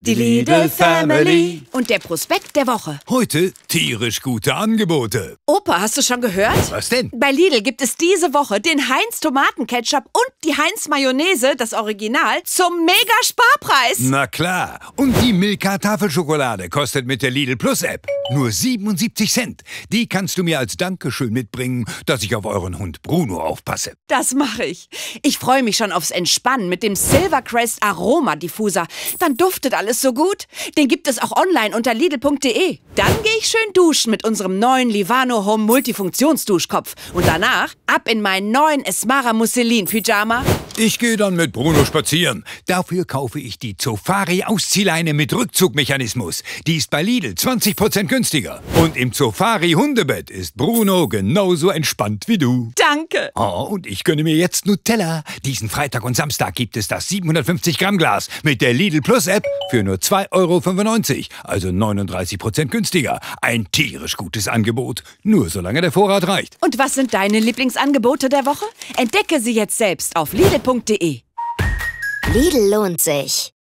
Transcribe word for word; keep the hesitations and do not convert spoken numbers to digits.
Die Lidl Family. Und der Prospekt der Woche. Heute tierisch gute Angebote. Opa, hast du schon gehört? Was denn? Bei Lidl gibt es diese Woche den Heinz Tomatenketchup und die Heinz Mayonnaise, das Original, zum Mega-Sparpreis. Na klar. Und die Milka Tafelschokolade kostet mit der Lidl Plus App nur siebenundsiebzig Cent. Die kannst du mir als Dankeschön mitbringen, dass ich auf euren Hund Bruno aufpasse. Das mache ich. Ich freue mich schon aufs Entspannen mit dem Silvercrest Aroma Diffuser. Dann duftet alles so gut. Den gibt es auch online unter lidl punkt de. Dann gehe ich schön duschen mit unserem neuen Livano Home Multifunktionsduschkopf. Und danach ab in meinen neuen Esmara Musselin Pyjama. Ich gehe dann mit Bruno spazieren. Dafür kaufe ich die Zofari Ausziehleine mit Rückzugmechanismus. Die ist bei Lidl zwanzig Prozent günstiger. Und im Zofari Hundebett ist Bruno genauso entspannt wie du. Danke. Oh, und ich gönne mir jetzt Nutella. Diesen Freitag und Samstag gibt es das siebenhundertfünfzig Gramm Glas mit der Lidl Plus App für nur zwei Euro fünfundneunzig, also neununddreißig Prozent günstiger. Ein tierisch gutes Angebot, nur solange der Vorrat reicht. Und was sind deine Lieblingsangebote der Woche? Entdecke sie jetzt selbst auf lidl punkt de. Lidl lohnt sich.